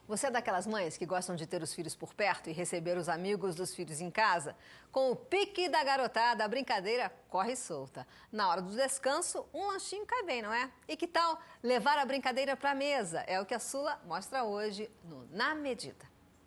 Você é daquelas mães que gostam de ter os filhos por perto e receber os amigos dos filhos em casa? Com o pique da garotada, a brincadeira corre solta. Na hora do descanso, um lanchinho cai bem, não é? E que tal levar a brincadeira para a mesa? É o que a Sula mostra hoje no Na Medida.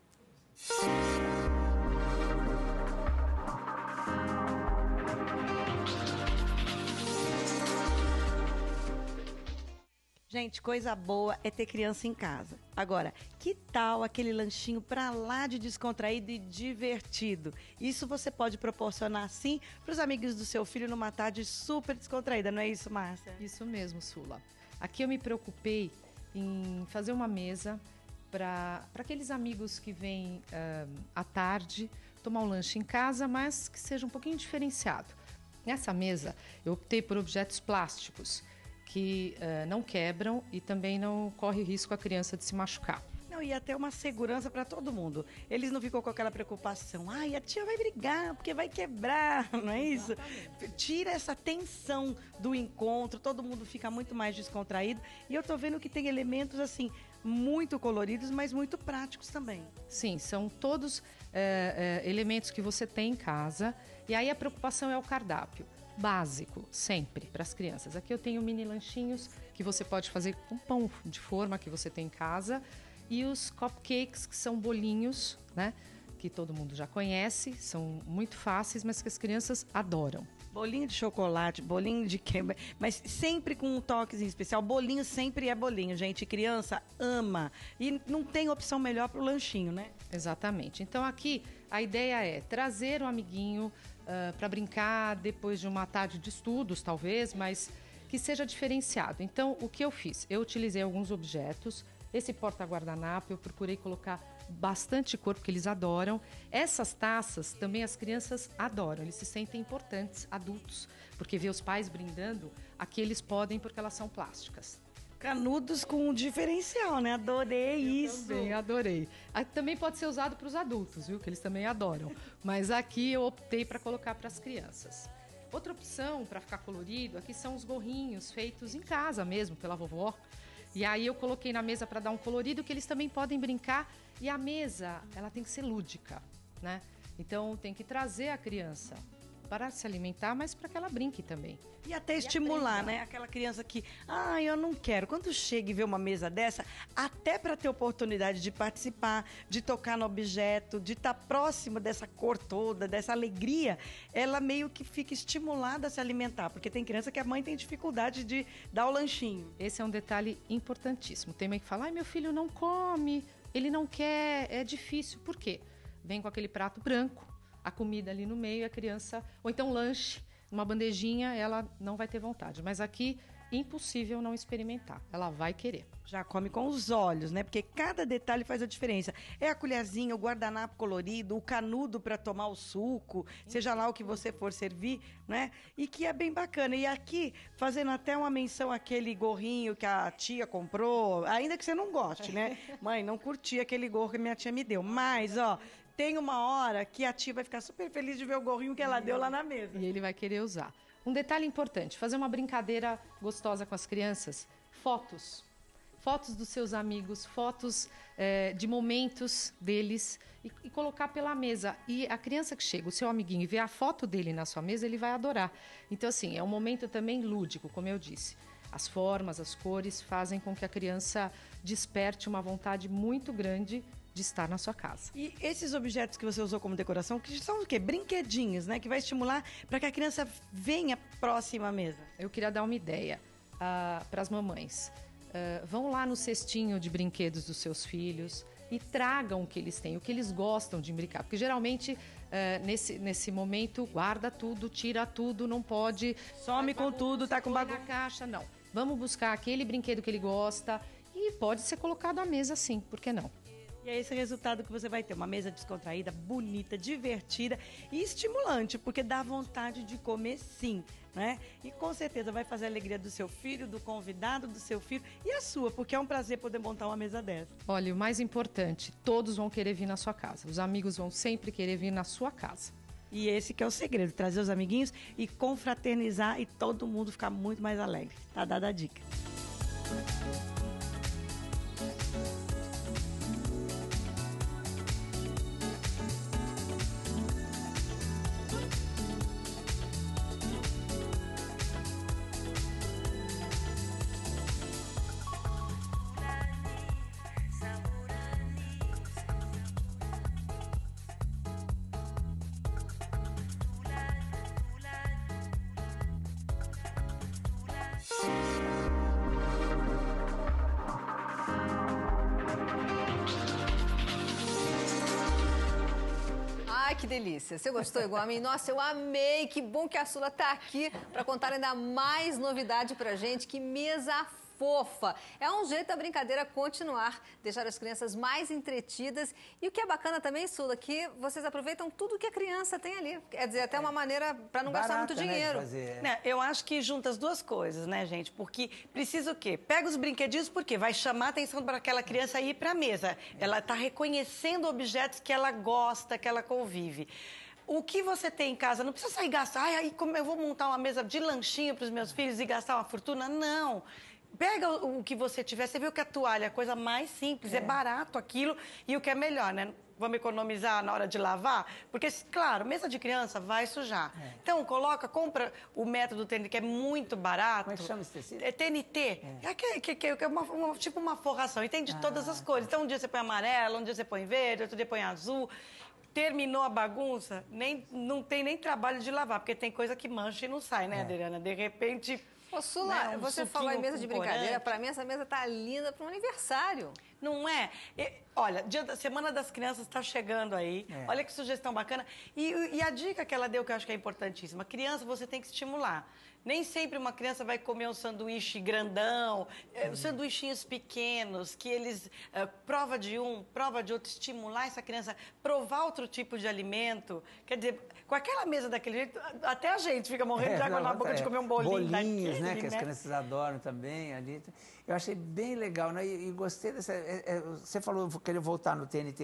Gente, coisa boa é ter criança em casa. Agora, que tal aquele lanchinho pra lá de descontraído e divertido? Isso você pode proporcionar, sim, para os amigos do seu filho numa tarde super descontraída, não é isso, Márcia? Isso mesmo, Sula. Aqui eu me preocupei em fazer uma mesa para aqueles amigos que vêm à tarde tomar um lanche em casa, mas que seja um pouquinho diferenciado. Nessa mesa, eu optei por objetos plásticos, que não quebram e também não corre risco a criança de se machucar. Não, e até uma segurança para todo mundo. Eles não ficam com aquela preocupação. Ai, a tia vai brigar porque vai quebrar, não é isso? Exatamente. Tira essa tensão do encontro, todo mundo fica muito mais descontraído. E eu tô vendo que tem elementos assim muito coloridos, mas muito práticos também. Sim, são todos elementos que você tem em casa. E aí a preocupação é o cardápio. Básico, sempre, para as crianças. Aqui eu tenho mini lanchinhos que você pode fazer com pão de forma que você tem em casa e os cupcakes, que são bolinhos, né, que todo mundo já conhece, são muito fáceis, mas que as crianças adoram. Bolinho de chocolate, bolinho de quebra, mas sempre com um toquezinho especial. Bolinho sempre é bolinho, gente. Criança ama. E não tem opção melhor para o lanchinho, né? Exatamente. Então aqui a ideia é trazer o amiguinho para brincar depois de uma tarde de estudos, talvez, mas que seja diferenciado. Então, o que eu fiz? Eu utilizei alguns objetos. Esse porta-guardanapo eu procurei colocar bastante cor, porque eles adoram. Essas taças também as crianças adoram, eles se sentem importantes, adultos, porque ver os pais brindando, aqui eles podem porque elas são plásticas. Canudos com um diferencial, né? Adorei isso. Também adorei. Também pode ser usado para os adultos, viu? Que eles também adoram. Mas aqui eu optei para colocar para as crianças. Outra opção para ficar colorido, aqui são os gorrinhos feitos em casa mesmo, pela vovó. E aí eu coloquei na mesa para dar um colorido que eles também podem brincar. E a mesa, ela tem que ser lúdica, né? Então tem que trazer a criança para se alimentar, mas para que ela brinque também. E até estimular, né? Aquela criança que, eu não quero. Quando chega e vê uma mesa dessa, até para ter oportunidade de participar, de tocar no objeto, de estar próximo dessa cor toda, dessa alegria, ela meio que fica estimulada a se alimentar, porque tem criança que a mãe tem dificuldade de dar o lanchinho. Esse é um detalhe importantíssimo. Tem mãe que fala, meu filho não come, ele não quer, é difícil. Por quê? Vem com aquele prato branco, a comida ali no meio, a criança, ou então lanche, uma bandejinha, ela não vai ter vontade. Mas aqui, impossível não experimentar, ela vai querer. Já come com os olhos, né? Porque cada detalhe faz a diferença. É a colherzinha, o guardanapo colorido, o canudo para tomar o suco, seja lá o que você for servir, né? E que é bem bacana. E aqui, fazendo até uma menção àquele gorrinho que a tia comprou, ainda que você não goste, né? Mãe, não curti aquele gorro que minha tia me deu. Mas, tem uma hora que a tia vai ficar super feliz de ver o gorrinho que ela deu lá na mesa. E ele vai querer usar. Um detalhe importante, fazer uma brincadeira gostosa com as crianças, fotos. Fotos dos seus amigos, fotos de momentos deles e colocar pela mesa. E a criança que chega, o seu amiguinho, e vê a foto dele na sua mesa, ele vai adorar. Então, assim, é um momento também lúdico, como eu disse. As formas, as cores fazem com que a criança desperte uma vontade muito grande de estar na sua casa. E esses objetos que você usou como decoração, que são o quê? Brinquedinhos, né? Que vai estimular para que a criança venha próxima à mesa. Eu queria dar uma ideia para as mamães. Vão lá no cestinho de brinquedos dos seus filhos e tragam o que eles têm, o que eles gostam de brincar. Porque geralmente, nesse momento, guarda tudo, tira tudo, não pode... Some com tudo, tá com bagunça na caixa, não. Vamos buscar aquele brinquedo que ele gosta e pode ser colocado à mesa sim, por que não? E é esse resultado que você vai ter, uma mesa descontraída, bonita, divertida e estimulante, porque dá vontade de comer sim, né? E com certeza vai fazer a alegria do seu filho, do convidado, do seu filho e a sua, porque é um prazer poder montar uma mesa dessa. Olha, o mais importante, todos vão querer vir na sua casa, os amigos vão sempre querer vir na sua casa. E esse que é o segredo, trazer os amiguinhos e confraternizar e todo mundo ficar muito mais alegre. Tá dada a dica. que delícia. Você gostou igual a mim? Nossa, eu amei. Que bom que a Sula tá aqui para contar ainda mais novidade pra gente. Que mesa fofa. É um jeito da brincadeira continuar, deixar as crianças mais entretidas. E o que é bacana também, Sula, que vocês aproveitam tudo que a criança tem ali. Quer dizer, até uma maneira para não gastar muito dinheiro. Né, eu acho que junta as duas coisas, né, gente? Porque precisa o quê? Pega os brinquedinhos, porque vai chamar a atenção para aquela criança ir para a mesa. Ela está reconhecendo objetos que ela gosta, que ela convive. O que você tem em casa, não precisa sair gastar. Ai, aí como eu vou montar uma mesa de lanchinho para os meus filhos e gastar uma fortuna? Não. Pega o que você tiver, você viu que a toalha é a coisa mais simples, é barato aquilo e o que é melhor, né? Vamos economizar na hora de lavar? Porque, claro, mesa de criança vai sujar. Então, compra o método TNT, que é muito barato. Como é que chama esse tecido? É TNT. É tipo uma forração. E tem de todas as cores. Então, um dia você põe amarelo, um dia você põe verde, outro dia põe azul. Terminou a bagunça, não tem nem trabalho de lavar, porque tem coisa que mancha e não sai, né, Adriana? De repente... Ô, Sula, você falou em mesa de brincadeira. Para mim, essa mesa tá linda para um aniversário. Não é? Olha, Semana das Crianças está chegando aí. Olha que sugestão bacana. E a dica que ela deu, que eu acho que é importantíssima. Criança, você tem que estimular. Nem sempre uma criança vai comer um sanduíche grandão, sanduichinhos pequenos, que eles prova de um, prova de outro, estimular essa criança, provar outro tipo de alimento. Quer dizer, com aquela mesa daquele jeito, até a gente fica morrendo de água na boca de comer um bolinho bolinhos, daquele, né? Que as crianças adoram também ali. Eu achei bem legal, né? E gostei dessa... você falou querer voltar no TNT.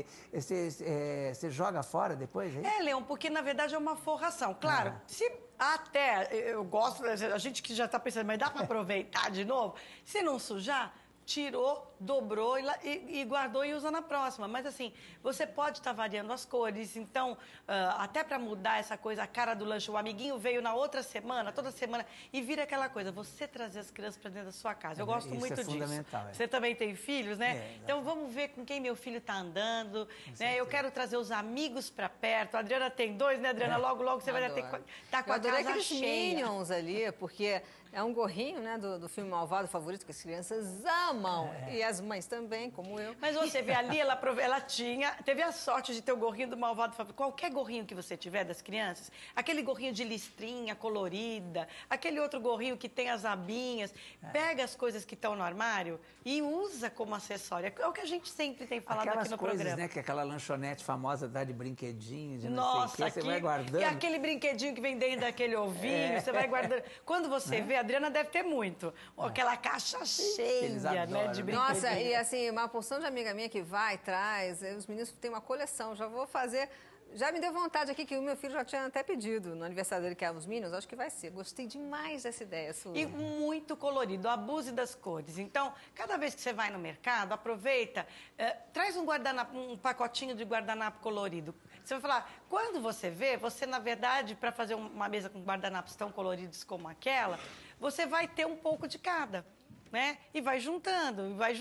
Você joga fora depois, é? Leon, porque na verdade é uma forração. Claro, se até eu gosto, a gente que já está pensando, mas dá para aproveitar de novo? Se não sujar, tirou, dobrou e guardou e usa na próxima. Mas assim, você pode estar variando as cores. Então, até para mudar essa coisa, a cara do lanche, o amiguinho veio na outra semana, toda semana, e vira aquela coisa, você trazer as crianças para dentro da sua casa. Eu gosto muito disso. Fundamental, Você também tem filhos, né? Então, vamos ver com quem meu filho está andando. Né? Eu quero trazer os amigos para perto. A Adriana tem 2, né, Adriana? Logo, logo você vai estar com a casa cheia. Minions ali, porque... É um gorrinho, né, do filme Malvado favorito, que as crianças amam. E as mães também, como eu. Mas você vê ali, ela teve a sorte de ter o gorrinho do Malvado favorito. Qualquer gorrinho que você tiver das crianças, aquele gorrinho de listrinha colorida, aquele outro gorrinho que tem as abinhas, pega as coisas que estão no armário e usa como acessório. É o que a gente sempre tem falado aqui no programa. Né, que aquela lanchonete famosa dá de brinquedinho, de não sei o quê, você vai guardando. E aquele brinquedinho que vem dentro daquele ovinho, você vai guardando. Quando você vê, a Adriana deve ter muito. Aquela caixa cheia, né, de brinquedinho. Nossa, e assim, uma porção de amiga minha que vai, traz, os meninos têm uma coleção, já vou fazer... Já me deu vontade aqui, que o meu filho já tinha até pedido no aniversário dele, que é os Minions, acho que vai ser. Gostei demais dessa ideia, Sula. E muito colorido, abuse das cores. Então, cada vez que você vai no mercado, aproveita, traz um pacotinho de guardanapo colorido. Você vai falar, quando você vê, você, na verdade, para fazer uma mesa com guardanapos tão coloridos como aquela, você vai ter um pouco de cada. Né? E vai juntando,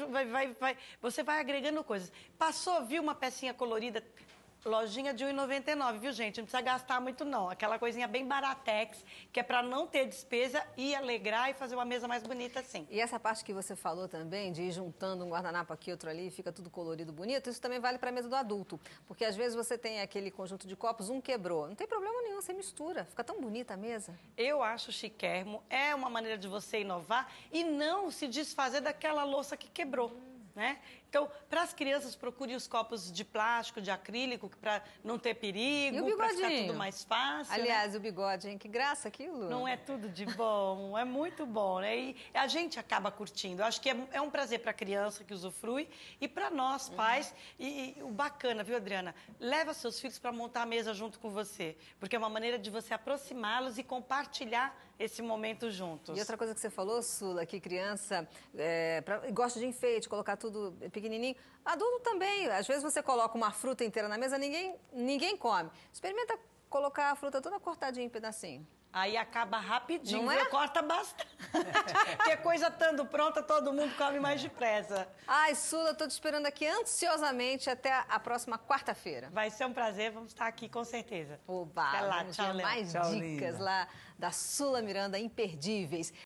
você vai agregando coisas. Passou, viu uma pecinha colorida... Lojinha de R$1,99, viu, gente? Não precisa gastar muito, não. Aquela coisinha bem baratex, que é para não ter despesa e alegrar e fazer uma mesa mais bonita assim. E essa parte que você falou também, de ir juntando um guardanapo aqui, outro ali, fica tudo colorido, bonito, isso também vale para a mesa do adulto. Porque às vezes você tem aquele conjunto de copos, um quebrou. Não tem problema nenhum, você mistura. Fica tão bonita a mesa. Eu acho chiquérrimo, é uma maneira de você inovar e não se desfazer daquela louça que quebrou. Né? Então, para as crianças, procure os copos de plástico, de acrílico, para não ter perigo, para ficar tudo mais fácil. Aliás, o bigode, hein? Que graça aquilo. Não é tudo de bom, é muito bom, né? E a gente acaba curtindo. Eu acho que é um prazer para a criança que usufrui e para nós, pais. E o bacana, viu, Adriana? Leva seus filhos para montar a mesa junto com você, porque é uma maneira de você aproximá-los e compartilhar esse momento juntos. E outra coisa que você falou, Sula, que criança gosta de enfeite, colocar tudo pequenininho. Adulto também. Às vezes você coloca uma fruta inteira na mesa, ninguém come. Experimenta colocar a fruta toda cortadinha em pedacinho. Aí acaba rapidinho, não é? Corta bastante. Porque coisa estando pronta, todo mundo come mais depressa. Ai, Sula, estou te esperando aqui ansiosamente até a próxima quarta-feira. Vai ser um prazer, vamos estar aqui com certeza. Oba, até lá, tchau, mais tchau, dicas linda. lá da Sula Miranda imperdíveis.